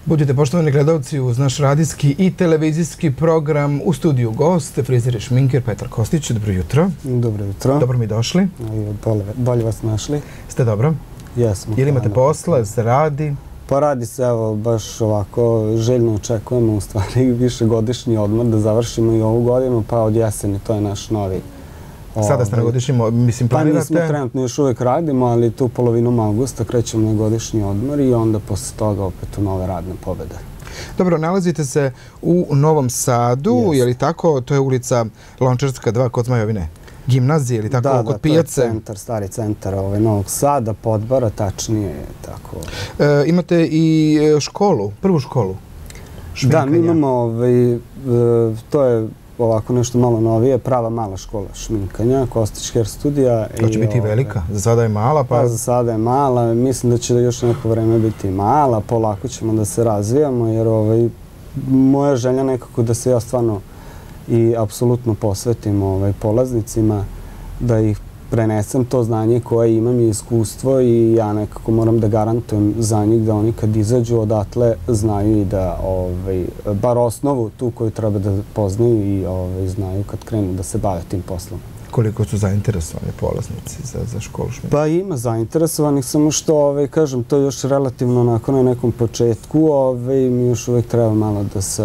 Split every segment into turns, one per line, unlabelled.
Budite poštovani gledalci uz naš radijski i televizijski program. U studiju gost, frizer i šminker Petar Kostić. Dobro jutro.
Dobro jutro.
Dobro mi došli.
Bolje vas našli.
Ste dobro?
Jesmo.
Ili imate posla, se radi?
Pa radi se, evo, baš ovako, željno očekujemo u stvari višegodišnji odmor da završimo i ovu godinu, pa od jeseni, to je naš novi.
Sada ste na godišnjem, mislim, planirate?
Pa nismo trenutno, još uvijek radimo, ali tu polovinom augusta krećemo na godišnji odmor i onda posle toga opet u nove radne pobede.
Dobro, nalazite se u Novom Sadu, je li tako? To je ulica Lončarska 2 kod Zmajovine gimnazije, ili tako, kod pijace?
Da, to je centar, stari centar Novog Sada, Podbara, tačnije, tako.
Imate i školu, prvu školu šminkanja.
Da, mi imamo, to je ovako nešto malo novije, prava mala škola šminkanja, Kostić Hair Studija.
To će biti velika, za sada je mala.
Pa za sada je mala, mislim da će još neko vreme biti mala, polako ćemo da se razvijamo, jer moja želja nekako da se ja stvarno i apsolutno posvetim polaznicima, da ih prenesem to znanje koje imam i iskustvo i ja nekako moram da garantujem za njih da oni kad izađu odatle znaju i da bar osnovu tu koju treba da poznaju i znaju kad krenu da se bave tim poslom.
Koliko su zainteresovani polaznici za školu šminkanja?
Pa ima zainteresovanih, samo što, kažem, to je još relativno onako na nekom početku. Mi još uvijek treba malo da se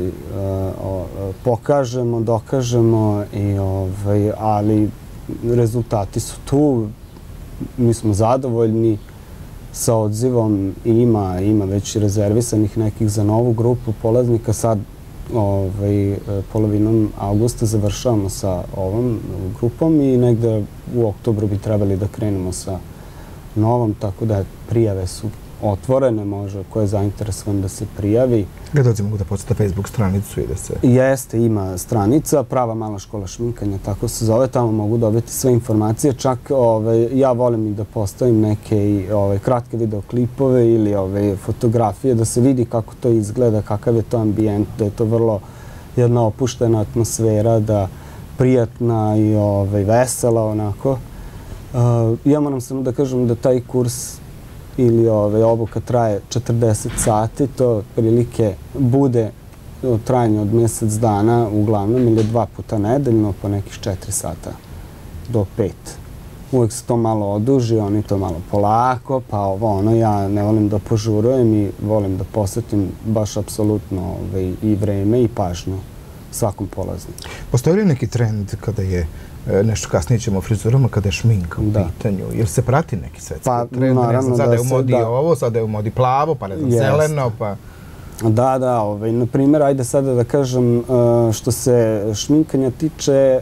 pokažemo, dokažemo, ali rezultati su tu. Mi smo zadovoljni sa odzivom i ima već rezervisanih nekih za novu grupu polaznika. Sad polovinom augusta završavamo sa ovom grupom i negde u oktobru bi trebali da krenemo sa novom, tako da prijave su otvorene, može ko je zainteresovan da se prijavi.
Gledalci mogu da posjete Facebook stranicu i da se...
Jeste, ima stranica, prava mala škola šminkanja, tako se zove, tamo mogu dobiti sve informacije, čak ja volim i da postavim neke kratke videoklipove ili fotografije, da se vidi kako to izgleda, kakav je to ambijent, da je to vrlo jedna opuštena atmosfera, da prijatna i vesela onako. Ja moram samo da kažem da taj kurs ili obuka traje 40 sati, to prilike bude trajanje od mjesec dana uglavnom ili 2 puta nedeljno po nekih 4 sata do 5. Uvijek se to malo oduži, oni to malo polako, pa ja ne volim da požurujem i volim da posvetim baš apsolutno i vreme i pažnju svakom polazniku.
Postoji li neki trend kada je nešto kasnije ćemo o frizurama, kada je šminka u pitanju? Jer se prati neki svetski trend? Sada je u modi ovo, sada je u modi plavo, pa ne znam, zeleno, pa...
Da, na primjer, ajde sada da kažem, što se šminkanja tiče,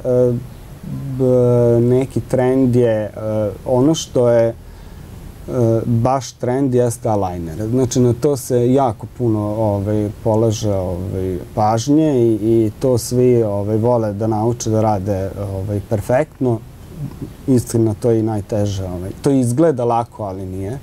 neki trend je, ono što je baš trend jeste eyeliner. Znači, na to se jako puno polaže pažnje i to svi vole da nauče da rade perfektno. Istina, to je i najteže. To izgleda lako, ali nije.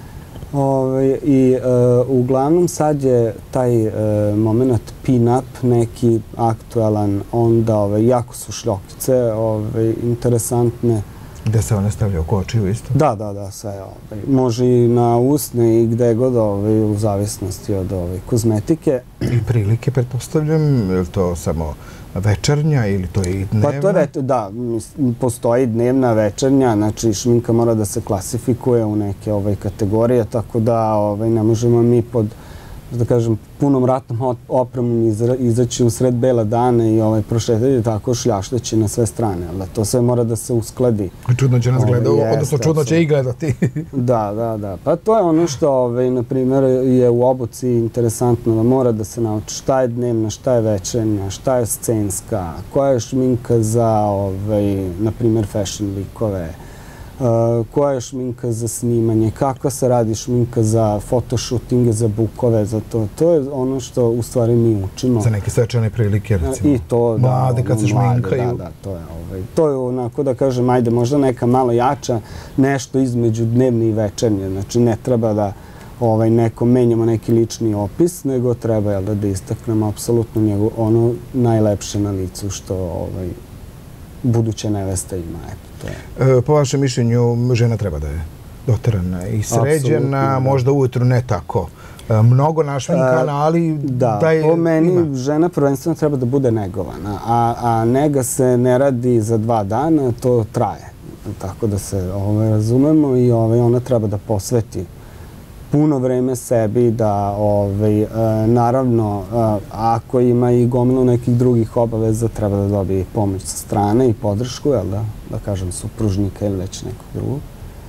I uglavnom sad je taj moment pin-up neki aktualan, onda jako su šljokice interesantne.
Gde se one stavljaju, oko očiju isto?
Da, sve. Može i na usne i gde god, u zavisnosti od kozmetike.
I prilike, pretpostavljam, je li to samo večernja ili to je i dnevna?
Pa to je, da, postoji dnevna, večernja, znači šminka mora da se klasifikuje u neke kategorije, tako da ne možemo mi pod, da kažem, punom ratnom opremom izaći u sred bela dana i prošetati tako šljašteći na sve strane, ali to sve mora da se uskladi.
Čudno će nas gledati, odnosno čudno će i gledati.
Da. Pa to je ono što, na primjer, je u obuci interesantno, da mora da se nauči šta je dnevna, šta je večernja, šta je scenska, koja je šminka za, na primjer, fashion weekove, koja je šminka za snimanje, kakva se radi šminka za fotoshootinge, za bukove, za to. To je ono što u stvari mi učimo.
Za neke svečane prilike, recimo.
I to, da.
Mlade kad se šminkaju.
Da, to je onako da kažem, ajde, možda neka malo jača, nešto između dnevne i večernje. Znači, ne treba da neko menjamo neki lični opis, nego treba da istaknemo apsolutno ono najlepše na licu što buduća nevesta ima.
Po vašem mišljenju, žena treba da je doterana i sređena, možda ujutru ne tako mnogo našminkana, ali
da je... Da, po meni žena prvenstveno treba da bude negovana, a nega se ne radi za 2 dana, to traje. Tako da se razumemo i ona treba da posveti puno vreme sebi, da naravno ako ima i gomilu nekih drugih obaveza treba da dobije pomoć sa strane i podršku, da kažem supružnika ili već nekog drugog.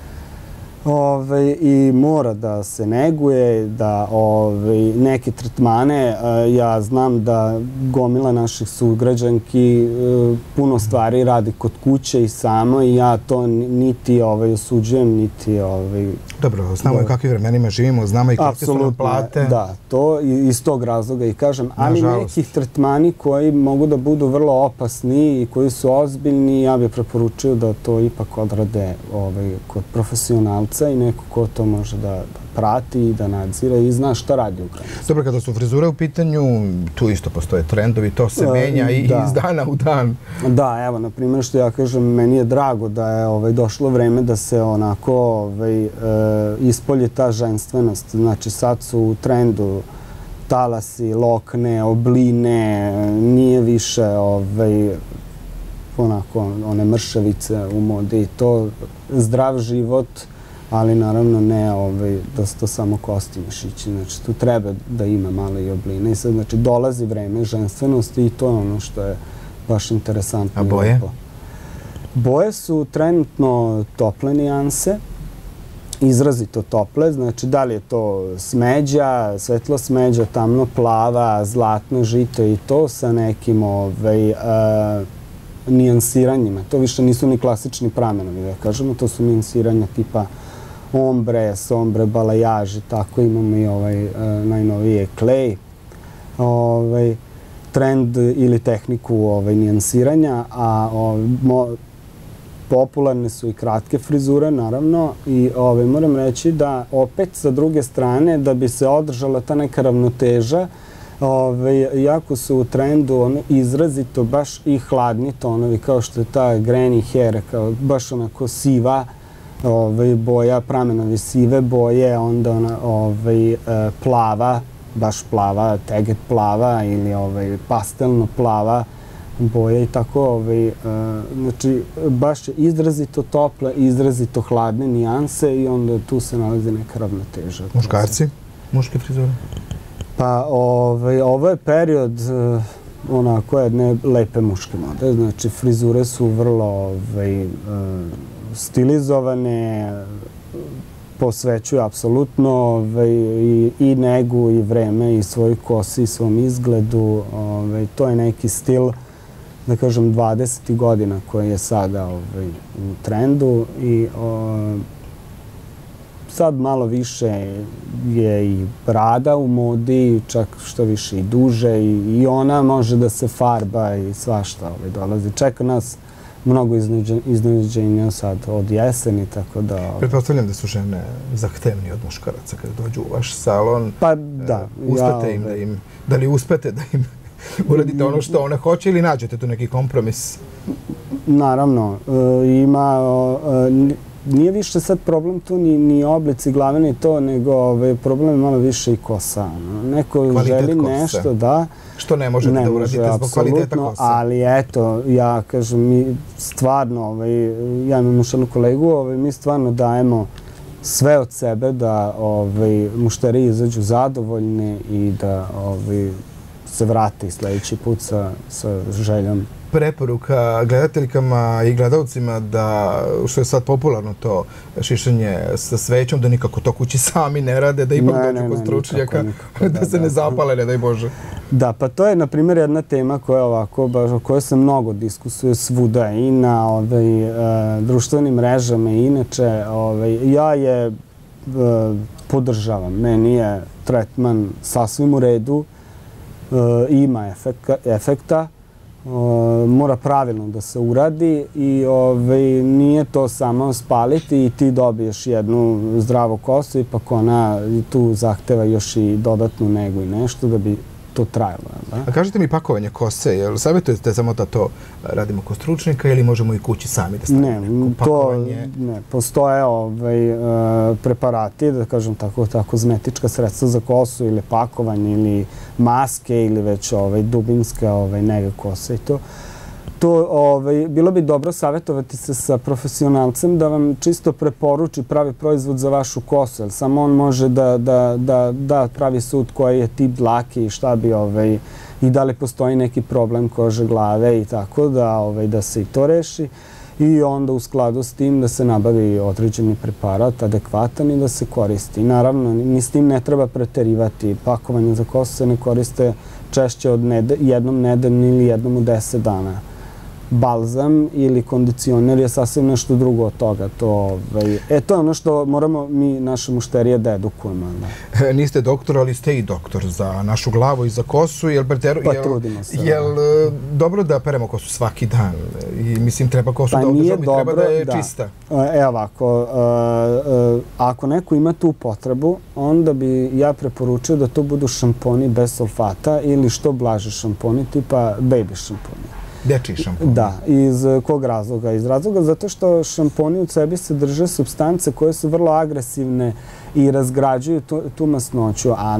I mora da se neguje, da neke tretmane, ja znam da gomila naših sugrađanki puno stvari radi kod kuće i samo i ja to niti osuđujem, niti...
Dobro, znamo i kakvim vremenima živimo, znamo i kolike su nam plate.
Da, to iz tog razloga i kažem, ali nekih tretmani koji mogu da budu vrlo opasni i koji su ozbiljni, ja bih preporučio da to ipak odrade kod profesionalca i neko ko to može da prati i da nadzire i zna šta radi u kraju.
Dobro, kada su frizure u pitanju, tu isto postoje trendovi, to se menja i iz dana u dan.
Da, evo, na primjer što ja kažem, meni je drago da je došlo vreme da se onako ispolje ta ženstvenost. Znači sad su u trendu talasi, lokne, obline, nije više onako one mršavice u modi i to zdrav život, ali naravno ne da su to samo kosti mišići. Znači tu treba da ima malo i obline. I sad znači dolazi vreme ženstvenosti i to je ono što je baš interesantno.
A boje?
Boje su trenutno tople nijanse, izrazito tople, znači da li je to smeđa, svetlo smeđa, tamno plava, zlatno žito i to sa nekim nijansiranjima. To više nisu ni klasični pramenovi, da kažemo, to su nijansiranja tipa ombre, sombre, balajaži, tako imamo i najnovije clay, trend ili tehniku nijansiranja, a popularne su i kratke frizure, naravno, i moram reći da opet sa druge strane, da bi se održala ta neka ravnoteža, jako su u trendu izrazito baš i hladni tonovi, kao što je ta granny hair, baš onako siva boja, pramenovi sive boje, onda plava, baš plava, teget plava ili pastelno plava boje i tako, znači baš je izrazito tople, izrazito hladne nijanse i onda tu se nalazi neka ravnoteža.
Muškarci? Muške frizure?
Pa ovo je period onako jedne lepe muške mode, znači frizure su vrlo stilizovane, posvećuju apsolutno i negu i vreme i svoj kosi i svom izgledu. To je neki stil, da kažem, 20. godina koji je sada u trendu i sad malo više je i brada u modi, čak što više i duže i ona može da se farba i svašta dolazi. Čeka nas mnogo iznenađenja sad od jeseni, tako da...
Pretpostavljam da su žene zahtevnije od muškaraca kada dođu u vaš salon.
Pa da.
Da li uspete da im uradite ono što one hoće ili nađete tu neki kompromis?
Naravno. Nije više sad problem tu ni oblici glave ni to, nego problem je malo više i kosa. Neko želi nešto, da.
Što ne možete da uradite zbog kvaliteta kose.
Ali eto, ja kažem, mi stvarno, ja imam još jednu kolegu, mi stvarno dajemo sve od sebe da mušterije izađu zadovoljne i da se vrati sledeći put sa željom.
Preporuka gledateljkama i gledalcima da, što je sad popularno to šišanje sa svećom, da nikako to kući sami ne rade, da ipak dođu kod stručnjaka, da se ne zapale, ne daj Bože.
Da, pa to je, na primjer, jedna tema koja ovako, o kojoj se mnogo diskusuje svuda i na društvenim mrežama i inače. Ja je podržavam. Meni je tretman sasvim u redu, ima efekta, mora pravilno da se uradi i nije to samo spaliti i ti dobiješ jednu zdravu kosu, ipak ona tu zahteva još i dodatnu negu i nešto da bi to trajalo.
A kažete mi pakovanje kose, jel savjetujete samo da to radimo kod stručnjaka ili možemo i kući sami da stavimo pakovanje?
Ne, postoje preparati, da kažem tako, kozmetička sredstva za kosu ili pakovanje ili maske ili već dubinske nege kose i to. Bilo bi dobro savjetovati se sa profesionalcem da vam čisto preporuči pravi proizvod za vašu kosu, jer samo on može da pravi sud koji je tip dlake i šta bi i da li postoji neki problem kože glave i tako da se i to reši. I onda u skladu s tim da se nabavi određeni preparat adekvatan i da se koristi. Naravno, ni s tim ne treba preterivati. Pakovanje za kosu se ne koriste češće od jednom nedeljno ili jednom u 10 dana. Balzam ili kondicioner je sasvim nešto drugo od toga. To je ono što moramo mi, naše mušterije, da edukujemo.
Niste doktor, ali ste i doktor za našu glavu i za kosu.
Pa trudimo se.
Je li dobro da peremo kosu svaki dan? I mislim, treba kosu da održamo i treba da je čista.
Evo ovako, ako neko ima tu potrebu, onda bi ja preporučio da to budu šamponi bez sulfata ili što blaže šamponi, tipa baby šamponi.
Dečiji šamponi?
Da. Iz kog razloga? Iz razloga zato što šamponi u sebi sadrže supstance koje su vrlo agresivne i razgrađuju tu masnoću, a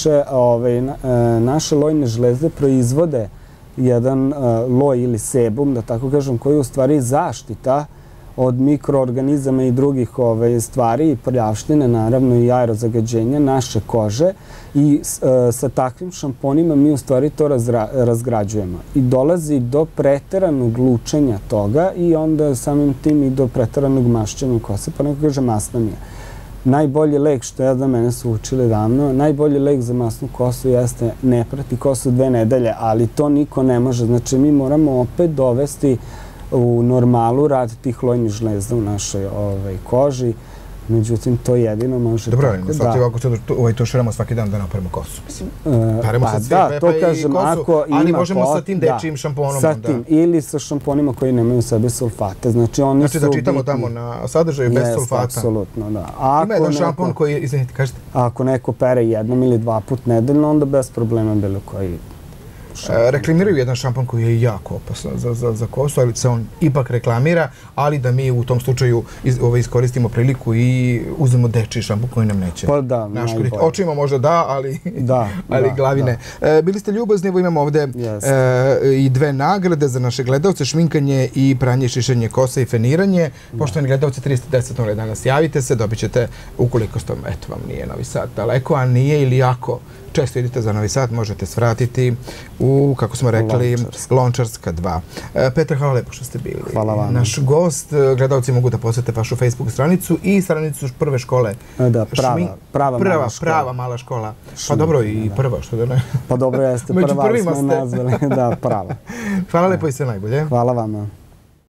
naše lojne žlezde proizvode jedan loj ili sebum, da tako kažem, koji je u stvari zaštita od mikroorganizama i drugih stvari i prljavštine, naravno i aerozagađenja naše kože i sa takvim šamponima mi u stvari to razgrađujemo. I dolazi do preteranog lučenja toga i onda samim tim i do preteranog mašćenja kose, pa neko kaže masna mi je. Najbolji lek, što ja da mene su učili davno, najbolji lek za masnu kosu jeste ne prati kosu 2 nedelje, ali to niko ne može. Znači mi moramo opet dovesti u normalu rad tih lojnih žlezda u našoj koži. Međutim, to jedino može tako.
Dobro, ali svaki ovako to šeramo svaki dan da napravimo kosu. Paremo sad svi
to kažem,
kosu, ali možemo sa tim dečijim šamponom.
Sa tim, ili sa šamponima koji nemaju u sebi sulfate. Znači
da čitamo tamo na sadržaju bez sulfata.
Apsolutno, da.
Ima jedan šampon koji je, izvinite, kažete?
Ako neko pere jednom ili 2 put nedeljno, onda bez problema bilo koji
reklamiraju jedan šampon koji je jako opasan za kosu, ali se on ipak reklamira, ali da mi u tom slučaju iskoristimo priliku i uzmemo dečiji šampon koji nam neće naškoditi. Očima možda da, ali glavi ne. Bili ste ljubazni, evo imamo ovde i 2 nagrade za naše gledalce, šminkanje i pranje i šišanje kose i feniranje. Poštovani gledalci, 310 danas javite se, dobit ćete, ukoliko ste, eto vam nije Novi Sad daleko, a nije ili jako često idete za Novi Sad, možete svratiti u, kako smo rekli, Lončarska 2. Petar, hvala lepo što ste bili.
Hvala vam.
Naš gost, gledalci mogu da posete vašu Facebook stranicu i stranicu prve škole.
Da, prava
mala škola. Pa dobro, i prva, što da ne?
Pa dobro, jeste prva, ali smo nazvali. Da, prava.
Hvala lepo i sve najbolje.
Hvala vama.